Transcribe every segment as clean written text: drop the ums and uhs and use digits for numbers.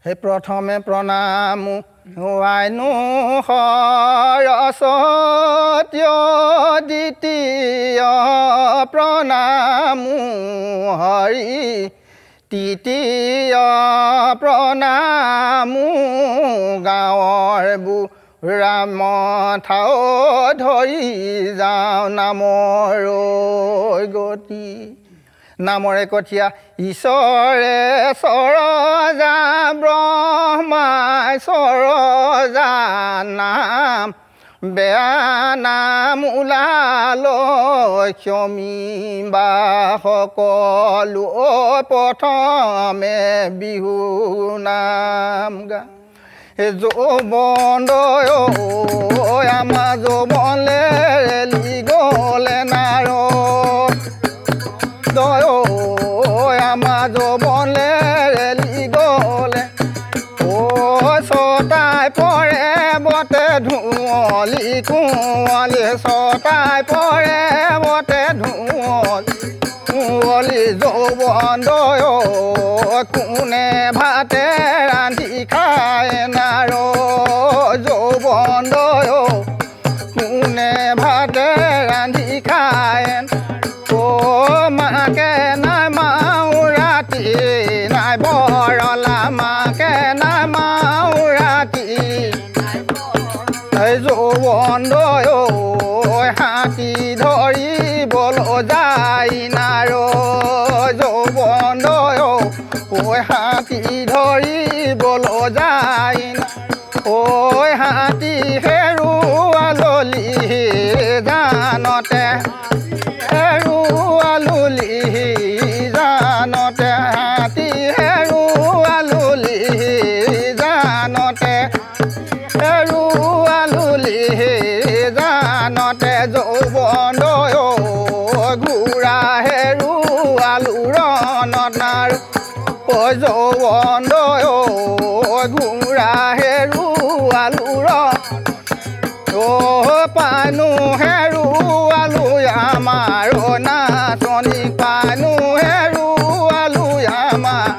হে প্ৰথমে প্ৰণামো আইনো সৰস্বতী দ্বিতীয় প্ৰণামো হৰি তৃতীয় প্ৰণামো গাঁৱৰ বুঢ়া মথাও ধৰি যাওঁ নামৰ গতি নামৰে কঠীয়া ঈশ্বৰে সৰজা ব্ৰহ্মাই সৰজা নাম বেয়া নাম ওলালৈ ক্ষমি বা সকলো প্ৰথমে বিহু নাম গা যৌবনদয় আমাৰ যৌবনলে ৰেলি গ'লে নাৰ দয় আমাৰ যৌবনলে ৰেলি গ'লে ছটাই পৰে বতে ধুঁৱলি কুঁৱলি ছটাই পৰে বতে ধুঁৱলি যৌবনদয় কোনে ভাতে ৰান্ধি খায় নাৰ যৌবনদয় কোনে ভাতে ৰান্ধি খায় মাকে নাই মাও ৰাতি নাই বৰলা মাকে নাই মাও ৰাতি যৌবনদয় হাতী ধৰিবল যায় নাৰ যৌবনদয় হাতী ধৰিবল যায় হাতী হেৰুৱাললি জানতে হেৰুৱাললি জানতে হাতী হেৰুৱাললি জানতে হেৰুৱাললি জানতে যৌবনদয় ঘোঁৰা হেৰুৱালো ৰণত নাৰ যৌবনদয় ঘোঁৰা হেৰুৱালো পানো হেৰুৱালো আমাৰ নাচনি পানো হেৰুৱালো আমাৰ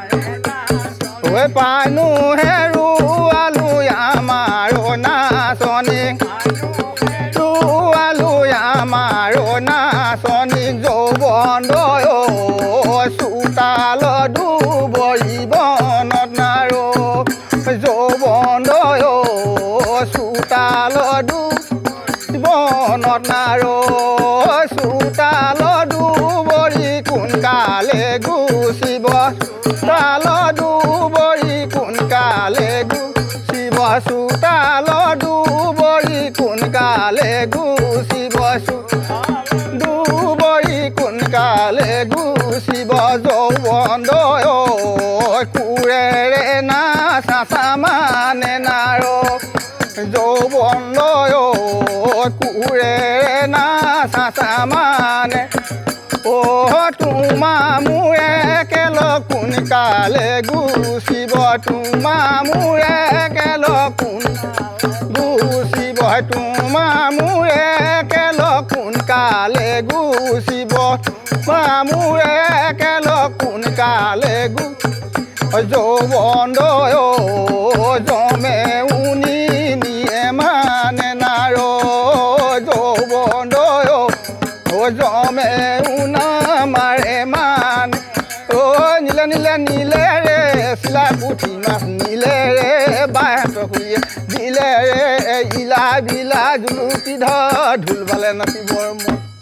পানো হেৰুৱালো আমাৰ নাচনি হেৰুৱালো আমাৰ নাচনি যৌবনদয় চোতাল দুবৰি বনত নাৰ যৌবনদয় চোতাল বনত নাৰ চোতাল দুবৰি কোনকালে গুচিব চোতাল দুবৰি কোনকালে গুচিব চোতাল দুবৰি কোনকালে গুচিব দুবৰি কোনকালে গুচিব যৌবনদয় কোৰেৰে নাচা মানে নাৰ যৌবনদয় কোৰেৰে নাচা মানে তোমাৰ মোৰে কেল কোনকালে গুচিব তোমাৰ মোৰে কেল কোন গুচিব তোমাৰ মোৰে কেল কোনকালে গুচিব মোৰে কেল কোনকালে যৌবনদয় জমে উনি নিয়ে মানে নাৰ যৌবনদয় জমে উনা মাৰে মান নীলে নীলে নীলে ৰে চিলা পুঠি মাছ নীলে ৰে বাহঁত শুয়ে দিলে ৰে ইলা বিলা জুলুকি ধৰ ঢোল বালে নাচিবৰ মন